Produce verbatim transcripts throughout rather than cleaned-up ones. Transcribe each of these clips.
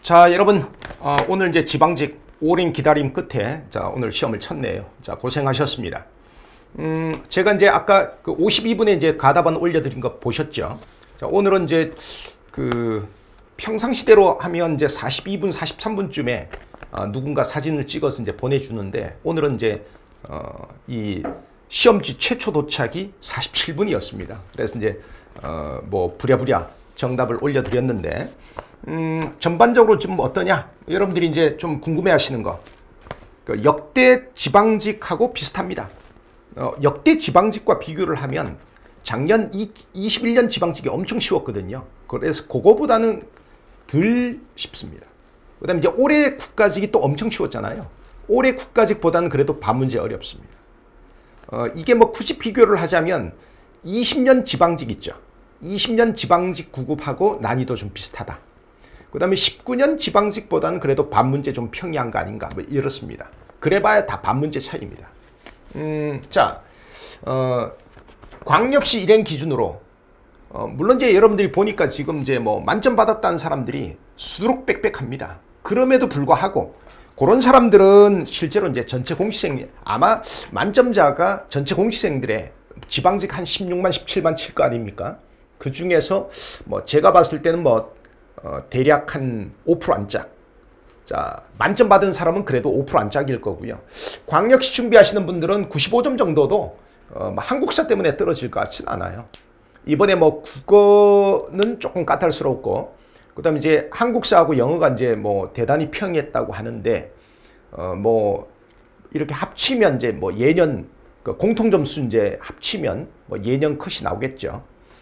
자, 여러분, 어, 오늘 이제 지방직 오랜 기다림 끝에 자 오늘 시험을 쳤네요. 자, 고생하셨습니다. 음, 제가 이제 아까 그 오십이 분에 이제 가답안 올려드린 거 보셨죠? 자, 오늘은 이제 그 평상시대로 하면 이제 사십이 분, 사십삼 분쯤에 어, 누군가 사진을 찍어서 이제 보내주는데, 오늘은 이제 어, 이 시험지 최초 도착이 사십칠 분이었습니다. 그래서 이제 어, 뭐 부랴부랴 정답을 올려드렸는데, 음, 전반적으로 좀 어떠냐? 여러분들이 이제 좀 궁금해 하시는 거. 그 역대 지방직하고 비슷합니다. 어, 역대 지방직과 비교를 하면 작년 이십일 년 지방직이 엄청 쉬웠거든요. 그래서 그거보다는 덜 쉽습니다. 그 다음에 이제 올해 국가직이 또 엄청 쉬웠잖아요. 올해 국가직보다는 그래도 반 문제 어렵습니다. 어, 이게 뭐 굳이 비교를 하자면 이십 년 지방직 있죠. 이십 년 지방직 구급하고 난이도 좀 비슷하다. 그 다음에 십구 년 지방직보다는 그래도 반 문제 좀 평이한 거 아닌가, 뭐 이렇습니다. 그래봐야 다 반 문제 차이입니다. 음, 자, 어, 광역시 일행 기준으로, 어, 물론 이제 여러분들이 보니까 지금 이제 뭐 만점 받았다는 사람들이 수두룩 빽빽합니다. 그럼에도 불구하고 그런 사람들은 실제로 이제 전체 공시생, 아마 만점자가 전체 공시생들의 지방직 한 십육만, 십칠만 칠 거 아닙니까? 그 중에서 뭐 제가 봤을 때는 뭐 어, 대략 한 오 퍼센트 안짝. 자, 만점 받은 사람은 그래도 오 퍼센트 안짝일 거고요. 광역시 준비하시는 분들은 구십오 점 정도도 어, 뭐 한국사 때문에 떨어질 것 같진 않아요. 이번에 뭐 국어는 조금 까탈스럽고, 그 다음에 이제 한국사하고 영어가 이제 뭐 대단히 평이했다고 하는데, 어, 뭐 이렇게 합치면 이제 뭐 예년 그 공통점수 이제 합치면 뭐 예년 컷이 나오겠죠.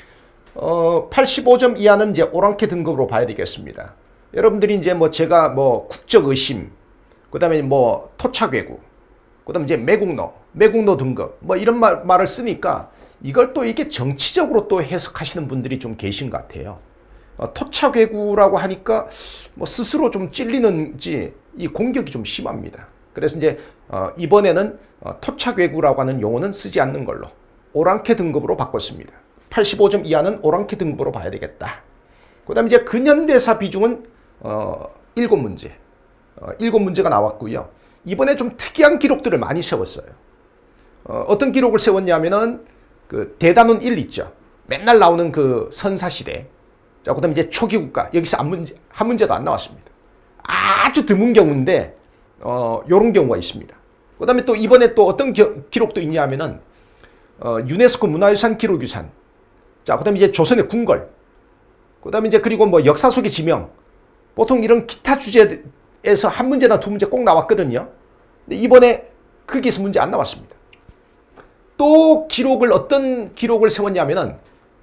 어, 팔십오 점 이하는 이제 오랑캐 등급으로 봐야 되겠습니다. 여러분들이 이제 뭐 제가 뭐 국적 의심, 그 다음에 뭐 토착외구, 그 다음에 이제 매국노, 매국노 등급, 뭐 이런 말, 말을 쓰니까 이걸 또 이게 정치적으로 또 해석하시는 분들이 좀 계신 것 같아요. 어, 토착외구라고 하니까 뭐 스스로 좀 찔리는지 이 공격이 좀 심합니다. 그래서 이제 어, 이번에는 어, 토착외구라고 하는 용어는 쓰지 않는 걸로 오랑캐 등급으로 바꿨습니다. 팔십오 점 이하는 오랑캐 등급으로 봐야 되겠다. 그 다음에 이제 근현대사 비중은 어, 일곱 문제. 어, 일곱 문제가 나왔고요. 이번에 좀 특이한 기록들을 많이 세웠어요. 어, 어떤 기록을 세웠냐면은 그 대단원 일 있죠. 맨날 나오는 그 선사시대. 자, 그 다음에 이제 초기국가. 여기서 한 문제, 한 문제도 안 나왔습니다. 아주 드문 경우인데, 어, 요런 경우가 있습니다. 그 다음에 또 이번에 또 어떤 겨, 기록도 있냐면은, 어, 유네스코 문화유산 기록유산. 자, 그 다음에 이제 조선의 궁궐. 그 다음에 이제 그리고 뭐 역사 속의 지명. 보통 이런 기타 주제에서 한 문제나 두 문제 꼭 나왔거든요. 근데 이번에 거기에서 문제 안 나왔습니다. 또 기록을, 어떤 기록을 세웠냐면은,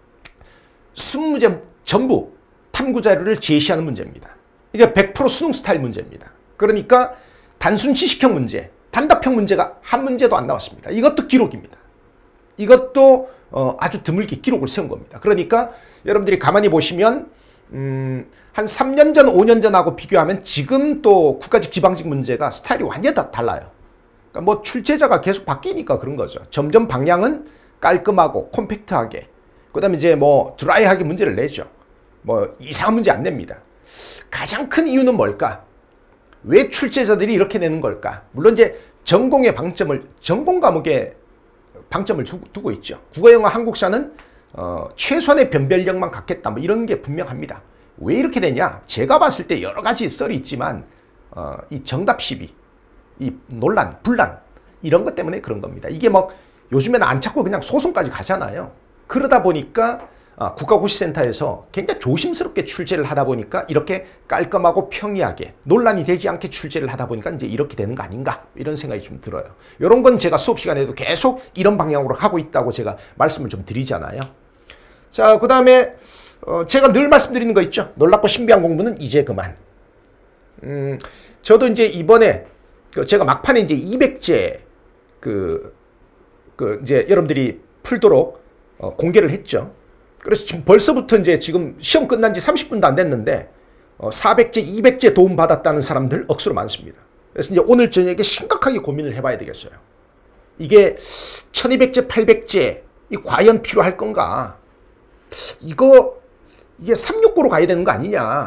이십 문제 전부 탐구 자료를 제시하는 문제입니다. 이게 백 퍼센트 수능 스타일 문제입니다. 그러니까 단순 지식형 문제, 단답형 문제가 한 문제도 안 나왔습니다. 이것도 기록입니다. 이것도 어, 아주 드물게 기록을 세운 겁니다. 그러니까 여러분들이 가만히 보시면 음, 한 삼 년 전, 오 년 전하고 비교하면 지금 또 국가직 지방직 문제가 스타일이 완전히 다 달라요. 그러니까 뭐 출제자가 계속 바뀌니까 그런 거죠. 점점 방향은 깔끔하고 콤팩트하게, 그 다음에 이제 뭐 드라이하게 문제를 내죠. 뭐 이상한 문제 안 냅니다. 가장 큰 이유는 뭘까? 왜 출제자들이 이렇게 내는 걸까? 물론 이제 전공의 방점을, 전공 과목에 방점을 두고 있죠. 국어, 영어, 한국사는 어, 최소한의 변별력만 갖겠다, 뭐 이런 게 분명합니다. 왜 이렇게 되냐? 제가 봤을 때 여러 가지 썰이 있지만 어, 이 정답 시비, 이 논란, 분란, 이런 것 때문에 그런 겁니다. 이게 뭐 요즘에는 안 찾고 그냥 소송까지 가잖아요. 그러다 보니까 어, 국가고시센터에서 굉장히 조심스럽게 출제를 하다 보니까 이렇게 깔끔하고 평이하게 논란이 되지 않게 출제를 하다 보니까 이제 이렇게 되는 거 아닌가, 이런 생각이 좀 들어요. 이런 건 제가 수업 시간에도 계속 이런 방향으로 하고 있다고 제가 말씀을 좀 드리잖아요. 자, 그 다음에 어, 제가 늘 말씀드리는 거 있죠. 놀랍고 신비한 공부는 이제 그만. 음, 저도 이제 이번에 그 제가 막판에 이제 이백 제 그, 그 이제 여러분들이 풀도록 어, 공개를 했죠. 그래서 지금 벌써부터 이제 지금 시험 끝난 지 삼십 분도 안 됐는데 어, 사백 제, 이백 제 도움 받았다는 사람들 억수로 많습니다. 그래서 이제 오늘 저녁에 심각하게 고민을 해봐야 되겠어요. 이게 천이백 제, 팔백 제 이 과연 필요할 건가? 이거 이게 삼백육십구로 가야 되는 거 아니냐?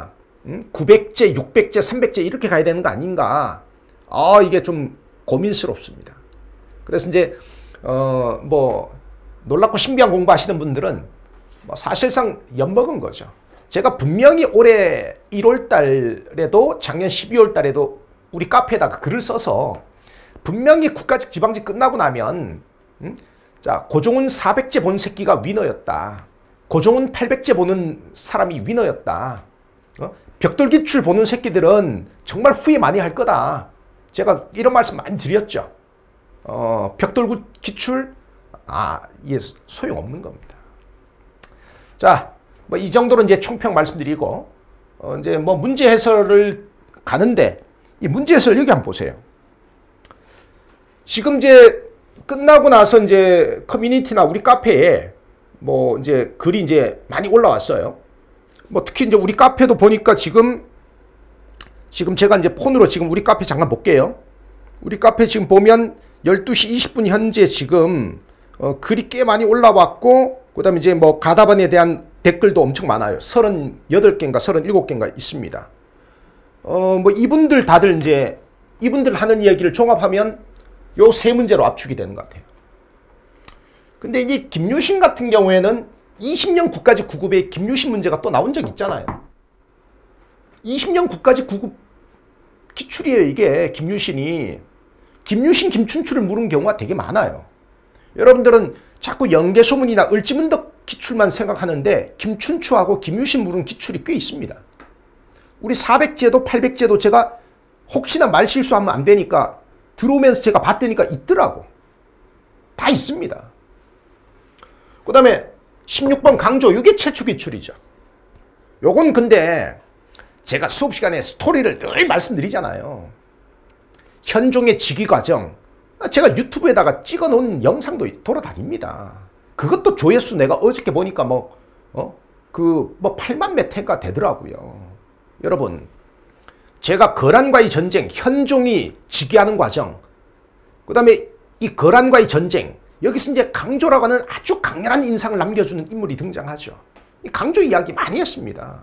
음? 구백제, 육백제, 삼백제 이렇게 가야 되는 거 아닌가. 아, 이게 좀 고민스럽습니다. 그래서 이제 어, 뭐 놀랍고 신비한 공부하시는 분들은 뭐 사실상 엿먹은 거죠. 제가 분명히 올해 일월 달에도 작년 십이월 달에도 우리 카페에다가 글을 써서 분명히 국가직 지방직 끝나고 나면 음? 자, 고종은 사백제 본 새끼가 위너였다. 고종은 팔백제 보는 사람이 위너였다. 어? 벽돌기출 보는 새끼들은 정말 후회 많이 할 거다. 제가 이런 말씀 많이 드렸죠. 어, 벽돌기출 아, 이게 소용없는 겁니다. 자, 뭐 이 정도로 이제 총평 말씀드리고 어, 이제 뭐 문제 해설을 가는데 이 문제 해설 여기 한번 보세요. 지금 이제 끝나고 나서 이제 커뮤니티나 우리 카페에 뭐 이제 글이 이제 많이 올라왔어요. 뭐 특히 이제 우리 카페도 보니까 지금 지금 제가 이제 폰으로 지금 우리 카페 잠깐 볼게요. 우리 카페 지금 보면 열두 시 이십 분 현재 지금 어, 글이 꽤 많이 올라왔고 그 다음에 이제 뭐 가다반에 대한 댓글도 엄청 많아요. 서른여덟 개인가 서른일곱 개인가 있습니다. 어, 뭐 이분들 다들 이제 이분들 하는 이야기를 종합하면 요 세 문제로 압축이 되는 것 같아요. 근데 이 김유신 같은 경우에는 이십 년 국가직 구급에 김유신 문제가 또 나온 적 있잖아요. 이십 년 국가직 구급 기출이에요, 이게. 김유신이. 김유신, 김춘추를 물은 경우가 되게 많아요. 여러분들은 자꾸 연개소문이나 을지문덕 기출만 생각하는데 김춘추하고 김유신 물은 기출이 꽤 있습니다. 우리 사백제도 팔백제도 제가 혹시나 말실수하면 안 되니까 들어오면서 제가 봤더니까 있더라고. 다 있습니다. 그 다음에 십육 번 강조, 이게 최초 기출이죠. 요건 근데 제가 수업 시간에 스토리를 늘 말씀드리잖아요. 현종의 즉위 과정, 제가 유튜브에다가 찍어 놓은 영상도 돌아다닙니다. 그것도 조회수 내가 어저께 보니까 뭐, 어? 그, 뭐 팔만 몇 회가 되더라고요. 여러분, 제가 거란과의 전쟁, 현종이 즉위하는 과정, 그 다음에 이 거란과의 전쟁, 여기서 이제 강조라고 하는 아주 강렬한 인상을 남겨주는 인물이 등장하죠. 이 강조 이야기 많이 했습니다.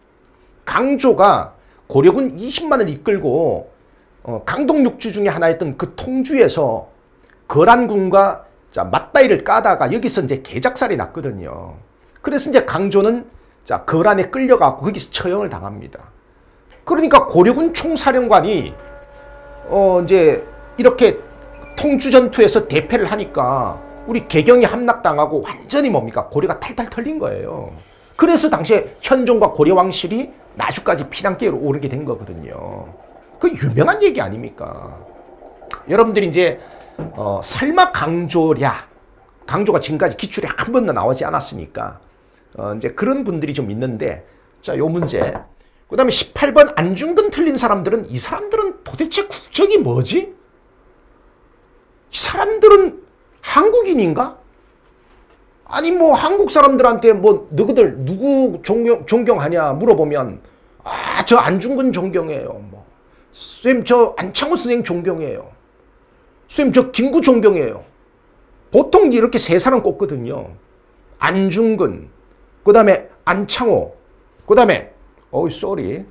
강조가 고려군 이십만을 이끌고 어, 강동육주 중에 하나였던 그 통주에서 거란군과 자, 맞다이를 까다가 여기서 이제 개작살이 났거든요. 그래서 이제 강조는 자, 거란에 끌려가고 거기서 처형을 당합니다. 그러니까 고려군 총사령관이 어 이제 이렇게 통주 전투에서 대패를 하니까 우리 개경이 함락당하고 완전히 뭡니까? 고려가 탈탈 털린 거예요. 그래서 당시에 현종과 고려 왕실이 나주까지 피난길로 오르게 된 거거든요. 그 유명한 얘기 아닙니까? 여러분들이 이제 어, 설마 강조랴, 강조가 지금까지 기출에 한 번도 나오지 않았으니까 어, 이제 그런 분들이 좀 있는데, 자, 요 문제. 그 다음에 십팔 번 안중근 틀린 사람들은, 이 사람들은 도대체 국적이 뭐지? 이 사람들은 한국인인가? 아니 뭐 한국 사람들한테 뭐 너희들 누구 존경, 존경하냐 물어보면 아, 저 안중근 존경해요. 뭐 쌤 저 안창호 선생님 존경해요. 쌤 저 김구 존경해요. 보통 이렇게 세 사람 꼽거든요. 안중근, 그 다음에 안창호, 그 다음에 어이 쏘리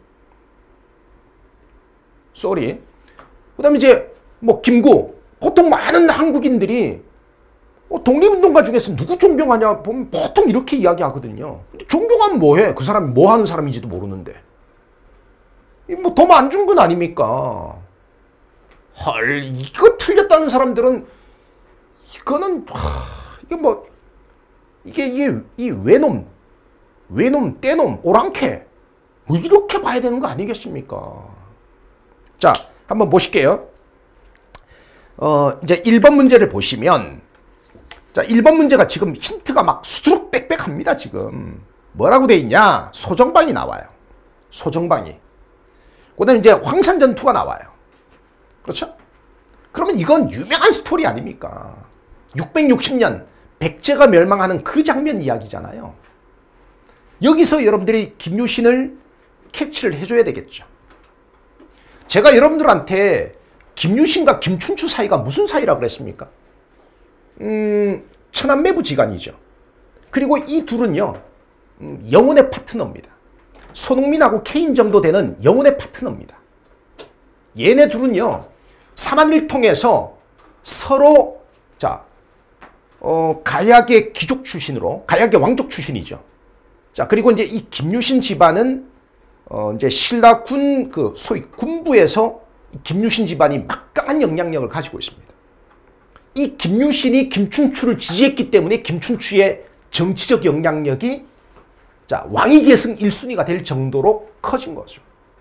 쏘리 그 다음에 이제 뭐 김구. 보통 많은 한국인들이 어, 독립운동가 중에서 누구 존경하냐 보면 보통 이렇게 이야기하거든요. 근데 존경하면 뭐해? 그 사람이 뭐 하는 사람인지도 모르는데. 뭐 더 안중근 아닙니까? 헐, 이거 틀렸다는 사람들은 이거는 하, 이게 뭐 이게 이게 이 외놈, 외놈, 떼놈, 오랑캐 뭐 이렇게 봐야 되는 거 아니겠습니까? 자, 한번 보실게요. 어, 이제 일 번 문제를 보시면, 자, 일 번 문제가 지금 힌트가 막 수두룩 빽빽합니다, 지금. 뭐라고 돼 있냐? 소정방이 나와요. 소정방이. 그 다음에 이제 황산전투가 나와요. 그렇죠? 그러면 이건 유명한 스토리 아닙니까? 육백육십 년 백제가 멸망하는 그 장면 이야기잖아요. 여기서 여러분들이 김유신을 캐치를 해줘야 되겠죠. 제가 여러분들한테 김유신과 김춘추 사이가 무슨 사이라고 그랬습니까? 음, 천안매부지간이죠. 그리고 이 둘은요, 음, 영혼의 파트너입니다. 손흥민하고 케인 정도 되는 영혼의 파트너입니다. 얘네 둘은요, 삼한일통에서 서로, 자, 어, 가야계 귀족 출신으로, 가야계 왕족 출신이죠. 자, 그리고 이제 이 김유신 집안은, 어, 이제 신라군, 그, 소위 군부에서 김유신 집안이 막강한 영향력을 가지고 있습니다. 이 김유신이 김춘추를 지지했기 때문에 김춘추의 정치적 영향력이, 자, 왕위계승 일 순위가 될 정도로 커진 거죠.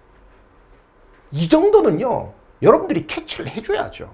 이 정도는요, 여러분들이 캐치를 해줘야죠.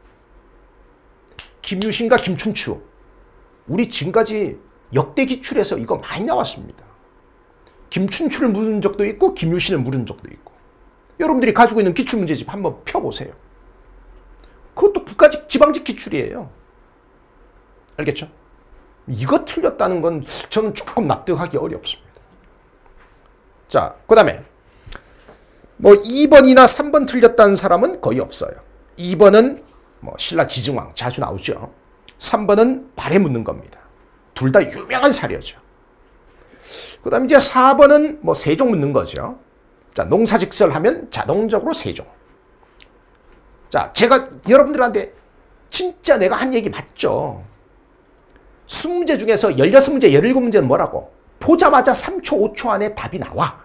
김유신과 김춘추, 우리 지금까지 역대 기출에서 이거 많이 나왔습니다. 김춘추를 물은 적도 있고 김유신을 물은 적도 있고. 여러분들이 가지고 있는 기출문제집 한번 펴보세요. 그것도 국가직 지방직 기출이에요. 알겠죠? 이거 틀렸다는 건 저는 조금 납득하기 어렵습니다. 자, 그 다음에 뭐 이 번이나 삼 번 틀렸다는 사람은 거의 없어요. 이 번은 뭐 신라 지증왕 자주 나오죠. 삼 번은 발에 묻는 겁니다. 둘 다 유명한 사례죠. 그 다음에 이제 사 번은 뭐 세종 묻는 거죠. 자, 농사직설하면 자동적으로 세종. 자, 제가 여러분들한테 진짜 내가 한 얘기 맞죠? 이십 문제 중에서 열여섯 문제, 열일곱 문제는 뭐라고? 보자마자 삼 초, 오 초 안에 답이 나와.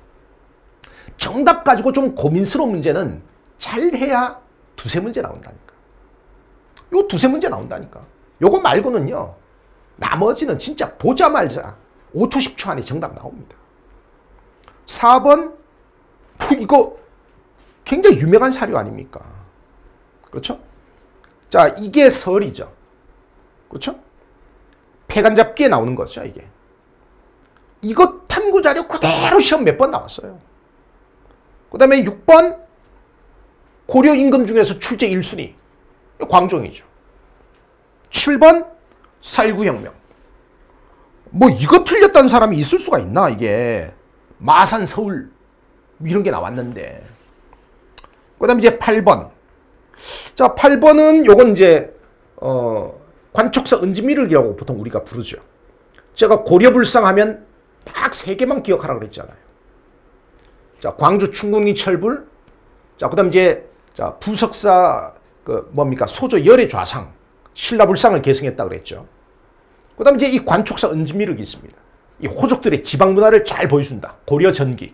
정답 가지고 좀 고민스러운 문제는 잘해야 두세 문제 나온다니까. 요 두세 문제 나온다니까. 요거 말고는요, 나머지는 진짜 보자마자 오 초, 십 초 안에 정답 나옵니다. 사 번, 뭐 이거 굉장히 유명한 사료 아닙니까? 그렇죠? 자, 이게 설이죠. 그렇죠? 폐간잡기에 나오는 거죠, 이게. 이거 탐구 자료 그대로 시험 몇 번 나왔어요. 그 다음에 육 번, 고려 임금 중에서 출제 일 순위. 광종이죠. 칠 번, 사일구 혁명. 뭐 이거 틀렸다는 사람이 있을 수가 있나, 이게. 마산, 서울, 이런 게 나왔는데. 그 다음에 이제 팔 번. 자, 팔 번은 요건 이제, 어, 관촉서 은지미륵이라고 보통 우리가 부르죠. 제가 고려불상 하면 딱 세 개만 기억하라고 그랬잖아요. 자, 광주 충국리 철불. 자, 그 다음 이제, 자, 부석사, 그, 뭡니까, 소조 열의 좌상. 신라불상을 계승했다고 그랬죠. 그 다음 이제 이 관촉사 은지미륵이 있습니다. 이 호족들의 지방 문화를 잘 보여준다. 고려 전기.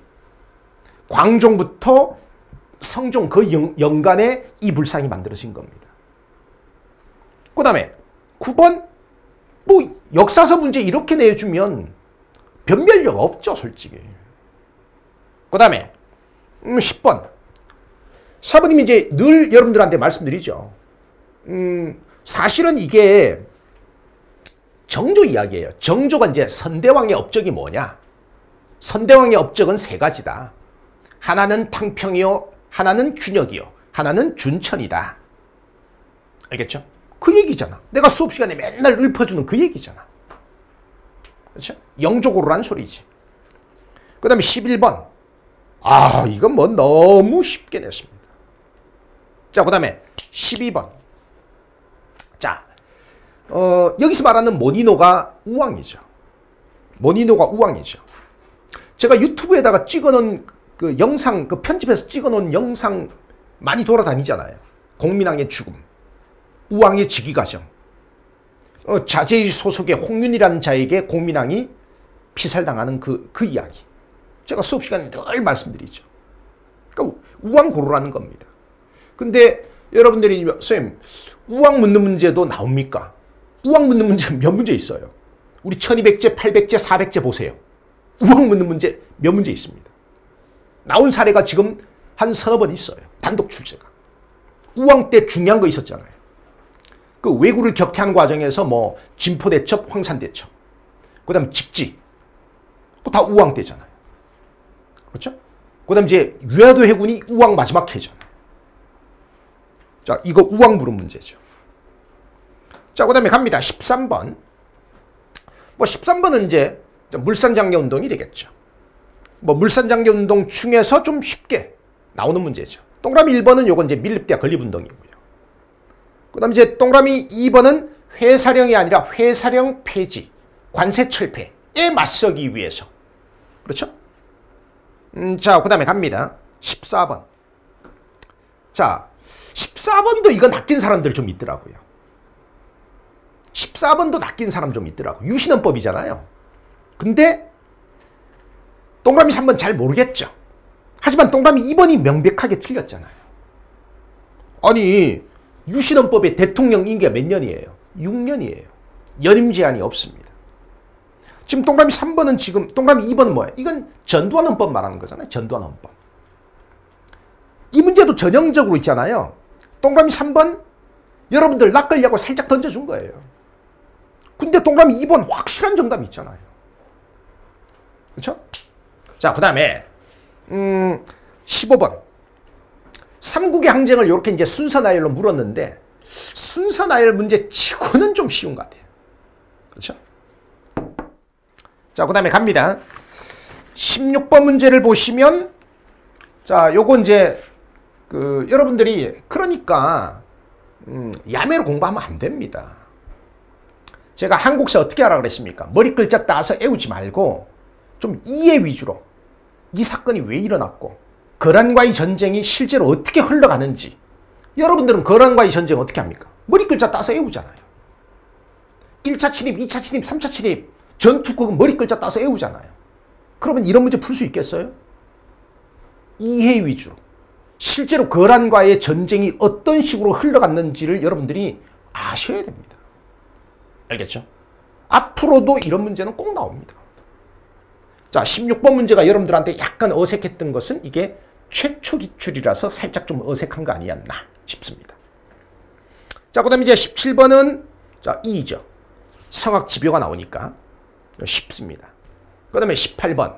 광종부터 성종 그 연, 연간에 이 불상이 만들어진 겁니다. 그 다음에 구 번, 뭐 역사서 문제 이렇게 내주면 변별력 없죠, 솔직히. 그 다음에 음, 십 번. 사부님이 이제 늘 여러분들한테 말씀드리죠. 음, 사실은 이게 정조 이야기예요. 정조가 이제 선대왕의 업적이 뭐냐? 선대왕의 업적은 세 가지다. 하나는 탕평이요, 하나는 균역이요, 하나는 준천이다. 알겠죠? 그 얘기잖아. 내가 수업 시간에 맨날 읊어주는 그 얘기잖아. 그렇죠? 영조고로란 소리지. 그 다음에 십일 번. 아, 이건 뭐 너무 쉽게 냈습니다. 자, 그 다음에 십이 번. 자, 어, 여기서 말하는 모니노가 우왕이죠. 모니노가 우왕이죠. 제가 유튜브에다가 찍어놓은 그 영상, 그 편집해서 찍어놓은 영상 많이 돌아다니잖아요. 공민왕의 죽음, 우왕의 즉위과정, 어, 자제의 소속의 홍윤이라는 자에게 공민왕이 피살당하는 그, 그 이야기. 제가 수업 시간에 늘 말씀드리죠. 그러니까 우왕고로라는 겁니다. 근데 여러분들이 선생님, 우왕 묻는 문제도 나옵니까? 우왕 묻는 문제 몇 문제 있어요? 우리 천이백 제, 팔백 제, 사백 제 보세요. 우왕 묻는 문제 몇 문제 있습니다. 나온 사례가 지금 한 서너 번 있어요. 단독 출제가. 우왕 때 중요한 거 있었잖아요. 그 왜구를 격퇴한 과정에서 뭐 진포대첩, 황산대첩, 그 다음 직지, 그거 다 우왕 때잖아요. 그렇죠? 그 다음 이제 유야도 해군이 우왕 마지막 해잖아요. 자, 이거 우왕 물은 문제죠. 자, 그 다음에 갑니다. 십삼 번. 뭐 십삼 번은 이제 물산장려운동이 되겠죠. 뭐 물산장려운동 중에서 좀 쉽게 나오는 문제죠. 동그라미 일 번은 요건 이제 밀립대학 건립운동이고요. 그 다음에 이제 동그라미 이 번은 회사령이 아니라 회사령 폐지, 관세 철폐에 맞서기 위해서. 그렇죠? 음, 자, 그 다음에 갑니다. 십사 번. 자, 십사 번도 이거 낚인 사람들 좀 있더라고요. 십사 번도 낚인 사람 좀 있더라고요. 유신헌법이잖아요. 근데 동그라미 삼 번 잘 모르겠죠. 하지만 동그라미 이 번이 명백하게 틀렸잖아요. 아니, 유신헌법의 대통령 임기가 몇 년이에요? 육 년이에요. 연임 제한이 없습니다. 지금 동그라미 삼 번은 지금, 동그라미 이 번은 뭐야? 이건 전두환 헌법 말하는 거잖아요. 전두환 헌법. 이 문제도 전형적으로 있잖아요. 동그라미 삼 번 여러분들 낚으려고 살짝 던져준 거예요. 근데 동그라미 이 번 확실한 정답이 있잖아요. 그렇죠? 자, 그 다음에 음, 십오 번. 삼국의 항쟁을 이렇게 이제 순서 나열로 물었는데 순서 나열 문제 치고는 좀 쉬운 것 같아요. 그렇죠? 자, 그 다음에 갑니다. 십육 번 문제를 보시면 자, 요거 이제 그 여러분들이 그러니까 음, 야매로 공부하면 안 됩니다. 제가 한국사 어떻게 하라 그랬습니까? 머리 글자 따서 애우지 말고 좀 이해 위주로 이 사건이 왜 일어났고 거란과의 전쟁이 실제로 어떻게 흘러가는지. 여러분들은 거란과의 전쟁 어떻게 합니까? 머리 글자 따서 외우잖아요. 일 차 침입, 이 차 침입, 삼 차 침입, 전투 그거 머리 글자 따서 외우잖아요. 그러면 이런 문제 풀 수 있겠어요? 이해 위주로. 실제로 거란과의 전쟁이 어떤 식으로 흘러갔는지를 여러분들이 아셔야 됩니다. 알겠죠? 앞으로도 이런 문제는 꼭 나옵니다. 자, 십육 번 문제가 여러분들한테 약간 어색했던 것은 이게 최초 기출이라서 살짝 좀 어색한 거 아니었나 싶습니다. 자, 그 다음에 이제 십칠 번은 자, 이죠. 성악 지표가 나오니까 쉽습니다. 그 다음에 십팔 번.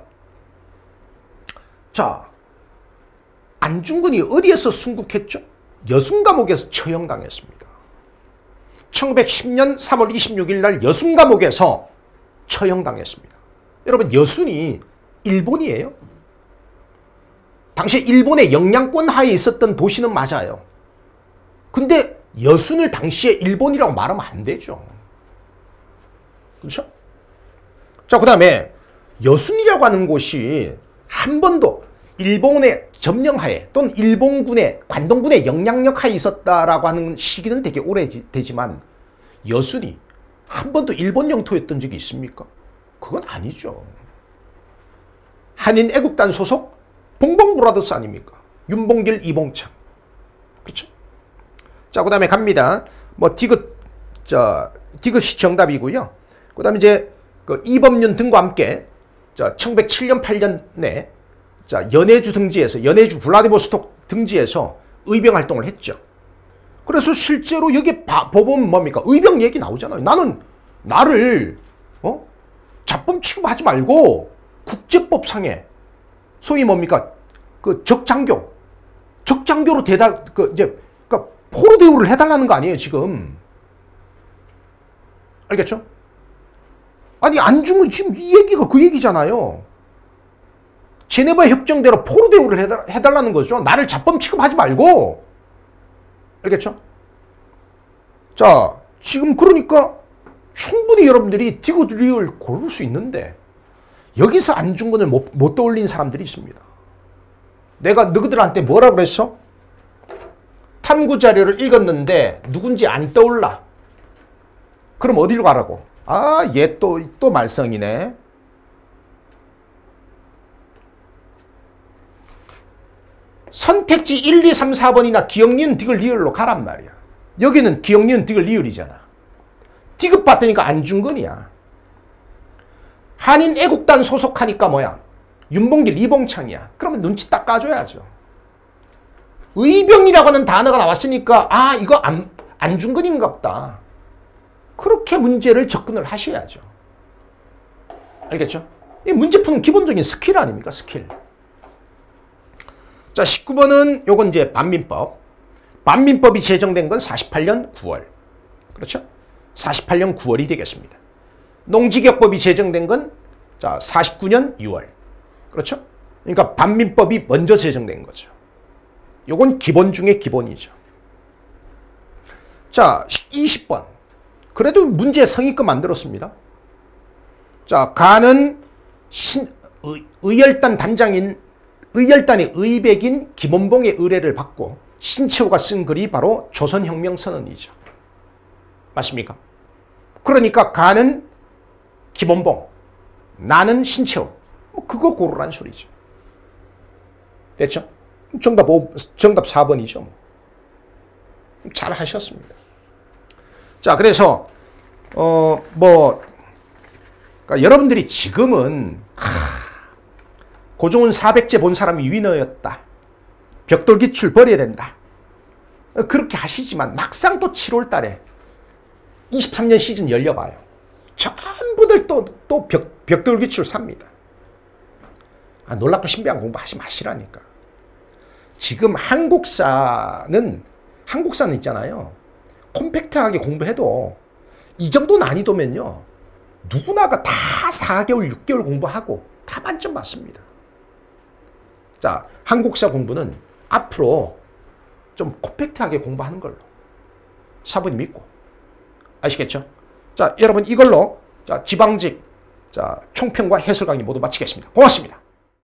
자, 안중근이 어디에서 순국했죠? 여순감옥에서 처형당했습니다. 천구백십 년 삼월 이십육일 날 여순감옥에서 처형당했습니다. 여러분, 여순이 일본이에요. 당시 일본의 영향권 하에 있었던 도시는 맞아요. 근데 여순을 당시에 일본이라고 말하면 안 되죠. 그렇죠? 자, 그 다음에 여순이라고 하는 곳이 한 번도 일본의 점령하에 또는 일본군의 관동군의 영향력 하에 있었다라고 하는 시기는 되게 오래되지만 여순이 한 번도 일본 영토였던 적이 있습니까? 그건 아니죠. 한인 애국단 소속 봉봉브라더스 아닙니까? 윤봉길, 이봉창. 그렇죠? 자, 그 다음에 갑니다. 뭐 디귿, 저 디귿이 정답이고요. 그 다음에 이제 그 이범윤 등과 함께 자, 천구백칠 년 팔 년에 자, 연해주 등지에서 연해주 블라디보스톡 등지에서 의병 활동을 했죠. 그래서 실제로 여기 보면 뭡니까? 의병 얘기 나오잖아요. 나는 나를 어? 잡범 취급하지 말고 국제법상에 소위 뭡니까? 그 적장교, 적장교로 대달 그 이제 그러니까 포로 대우를 해달라는 거 아니에요 지금? 알겠죠? 아니 안중근 지금 이 얘기가 그 얘기잖아요. 제네바 협정대로 포로 대우를 해달, 해달라는 거죠. 나를 잡범 취급하지 말고. 알겠죠? 자, 지금 그러니까 충분히 여러분들이 디귿리을 고를 수 있는데 여기서 안중근을 못, 못 떠올린 사람들이 있습니다. 내가 너희들한테 뭐라 그랬어? 탐구 자료를 읽었는데 누군지 안 떠올라. 그럼 어디로 가라고? 아, 얘 또, 또 말썽이네. 선택지 일, 이, 삼, 사 번이나 기억, 니은, 디귿, 리을로 가란 말이야. 여기는 기억, 니은, 디귿, 리을이잖아. 디귿 봤더니까 안중근이야. 한인 애국단 소속하니까 뭐야? 윤봉길, 이봉창이야. 그러면 눈치 딱 까줘야죠. 의병이라고 하는 단어가 나왔으니까 아, 이거 안, 안중근인가 보다. 그렇게 문제를 접근을 하셔야죠. 알겠죠? 이 문제 푸는 기본적인 스킬 아닙니까? 스킬. 자, 십구 번은 요건 이제 반민법. 반민법이 제정된 건 사십팔 년 구월. 그렇죠? 사십팔 년 구월이 되겠습니다. 농지격법이 제정된 건 자, 사십구 년 유월. 그렇죠? 그러니까 반민법이 먼저 제정된 거죠. 요건 기본 중에 기본이죠. 자, 이십 번. 그래도 문제 성의껏 만들었습니다. 자, 가는 신, 의, 의열단 단장인 의열단의 의백인 김원봉의 의뢰를 받고 신채호가 쓴 글이 바로 조선혁명선언이죠. 맞습니까? 그러니까 가는 김원봉, 나는 신채호. 뭐 그거 고르란 소리죠. 됐죠? 정답 오, 정답 사 번이죠. 잘 하셨습니다. 자, 그래서 어 뭐 그러니까 여러분들이 지금은 하, 고종은 사백제 본 사람이 위너였다. 벽돌 기출 버려야 된다. 그렇게 하시지만 막상 또 칠월 달에 이십삼 년 시즌 열려봐요. 전부들 또, 또 벽, 벽돌 기출 삽니다. 아, 놀랍고 신비한 공부하지 마시라니까. 지금 한국사는, 한국사는 있잖아요. 콤팩트하게 공부해도 이 정도 난이도면요. 누구나가 다 사 개월, 육 개월 공부하고 다 만점 맞습니다. 자, 한국사 공부는 앞으로 좀 콤팩트하게 공부하는 걸로. 사부님 믿고. 아시겠죠? 자, 여러분 이걸로 자, 지방직 자, 총평과 해설 강의 모두 마치겠습니다. 고맙습니다.